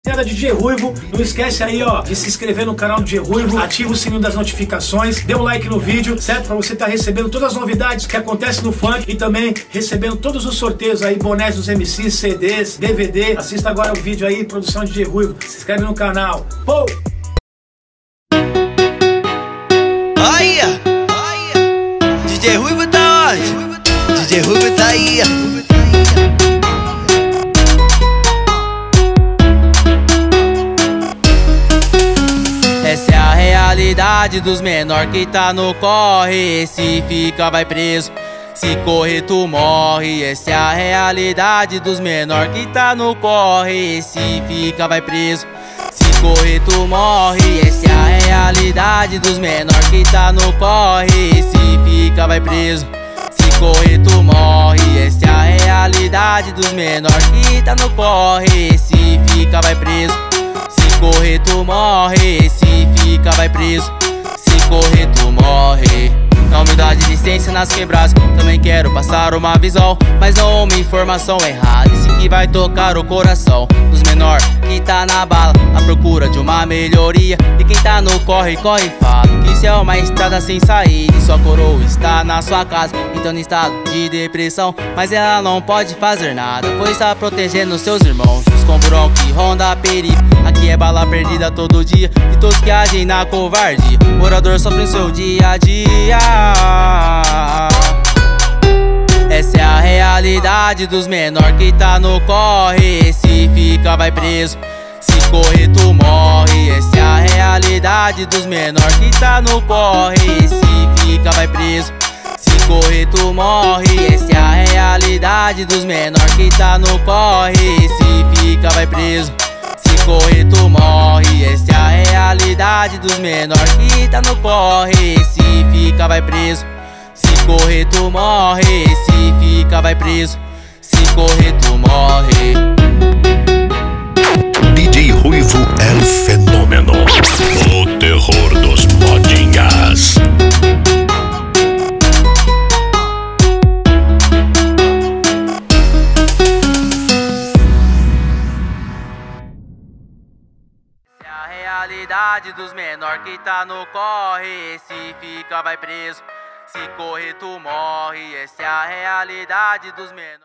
DJ Ruivo, não esquece aí, ó, de se inscrever no canal do DJ Ruivo, ativa o sininho das notificações, dê um like no vídeo, certo? Pra você estar recebendo todas as novidades que acontecem no funk e também recebendo todos os sorteios aí, bonés dos MCs, CDs, DVD. Assista agora o vídeo aí, produção de DJ Ruivo, se inscreve no canal. Pô! Olha! DJ Ruivo tá onde? DJ Ruivo tá aí, ó. Essa é a realidade dos menor que tá no corre. Se fica vai preso, se correr tu morre. Essa é a realidade dos menor que tá no corre. Se fica vai preso, se correr tu morre. Essa é a realidade dos menor que tá no corre. Se fica vai preso, se correr tu morre. Essa é a realidade dos menor que tá no corre. Se fica vai preso, se correr tu morre. Se fica vai preso, se correr tu morre. Na humildade de licença nas quebradas, também quero passar uma visão, mas não uma informação errada. Esse que vai tocar o coração dos menor que tá na bala, à procura de uma melhoria. E quem tá no corre, corre fala que isso é uma estrada sem saída. E sua coroa está na sua casa, então em estado de depressão, mas ela não pode fazer nada, pois está protegendo seus irmãos. Os comburão que ronda a perifa, aqui é bala perdida todo dia, de todos que agem na covardia. Morador sofre no seu dia a dia. Essa é a realidade dos menor que tá no corre. Se fica vai preso, se correr tu morre. Essa é a realidade dos menor que tá no corre. Se fica vai preso, se correr tu morre. Essa é a realidade dos menor que tá no corre. Se fica vai preso, se correr tu morre. Essa é a realidade dos menor que tá no corre. Se fica vai preso, se correr tu morre. Se fica vai preso, se correr tu morre. DJ Ruivo é o fenômeno, o terror dos modinhas. Essa é a realidade dos menor que tá no corre. Se fica vai preso, se correr tu morre. Essa é a realidade dos menor.